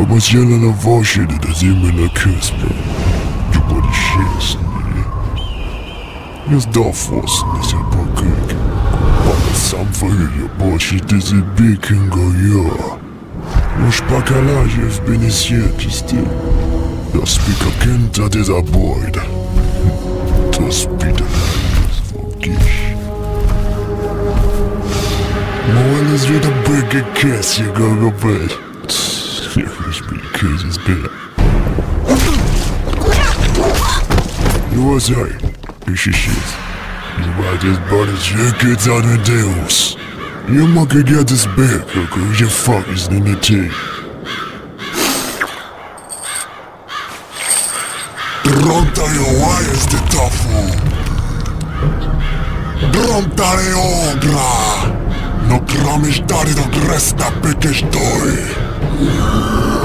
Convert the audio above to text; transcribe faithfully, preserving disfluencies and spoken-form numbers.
Speciella na voce da zimmerna kusper. Du borde känns ni. Just därför sniss jag på kuk. Bara samförhylja bortsittes i biken går jag. Noś bacalaje w benesiekisty. Jag spikar kenta dessa boyd. To spita för gish. Moelis vid a bigger kiss you go go bed. Jag vill spela kiss bed. You was right. You should shit. You might just burn his your kids out of deals. You might get this bed, cause your fuckers in the tea. Dronta your wires the tough one. Dronta de obra. No kramiš tady do gresta pekeš doj.